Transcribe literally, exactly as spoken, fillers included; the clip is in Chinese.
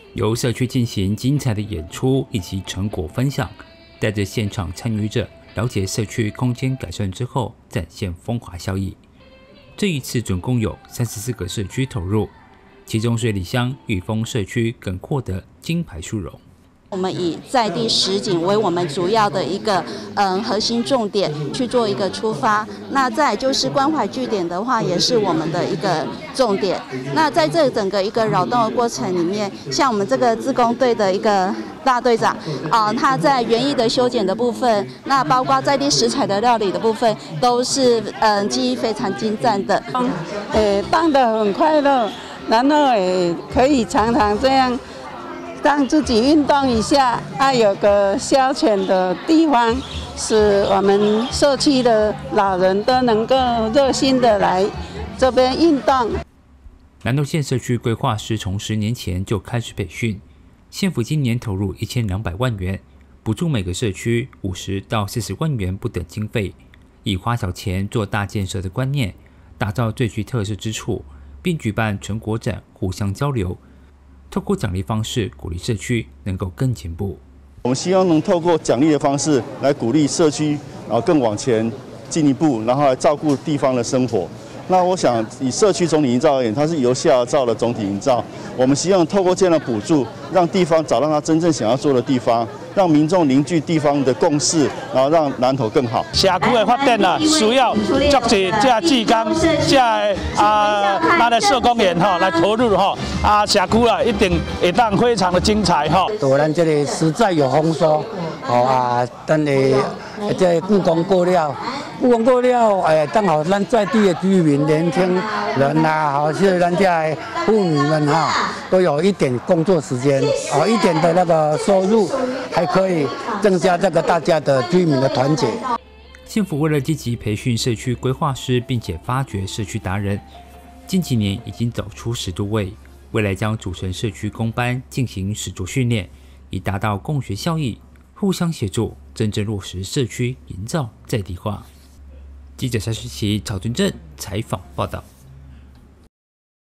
由社区进行精彩的演出以及成果分享，带着现场参与者了解社区空间改善之后展现风华效益。这一次总共有三十四个社区投入，其中水里乡裕丰社区更获得金牌殊荣。 我们以在地实景为我们主要的一个嗯核心重点去做一个出发。那再就是关怀据点的话，也是我们的一个重点。那在这整个一个扰动的过程里面，像我们这个志工队的一个大队长啊、呃，他在园艺的修剪的部分，那包括在地食材的料理的部分，都是嗯技艺非常精湛的。 呃，荡得很快乐，然后也可以常常这样。让自己运动一下，啊，有个消遣的地方，使我们社区的老人都能够热心的来这边运动。 南投县社区规划师从十年前就开始培训，县府今年投入一千两百万元，补助每个社区五十到四十万元不等经费，以花小钱做大建设的观念，打造最具特色之处，并举办成果展，互相交流。透过奖励方式鼓励社区能够更进步。 我们希望能透过奖励的方式来鼓励社区，然后更往前进一步，然后来照顾地方的生活。那我想以社区总体营造而言，它是由下而造的总体营造。我们希望透过这样的补助，让地方找到它真正想要做的地方，让民众凝聚地方的共识，然后让南投更好。 社区的发展啊，需要足济这志工、这啊咱的社工员哈来投入哈啊，社区啊一定会当非常的精彩哈。 对咱这里实在有丰收，哦啊，等你这故宫过了，故宫过了，哎，刚好咱在地的居民、年轻人呐，好，是咱家妇女们哈，都有一点工作时间，哦，一点的那个收入，还可以增加这个大家的居民的团结。 县府为了积极培训社区规划师，并且发掘社区达人，近几年已经找出十多位，未来将组成社区工班进行实作训练，以达到共学效益，互相协助，真正落实社区营造在地化。记者蔡世奇、曹尊正采访报道。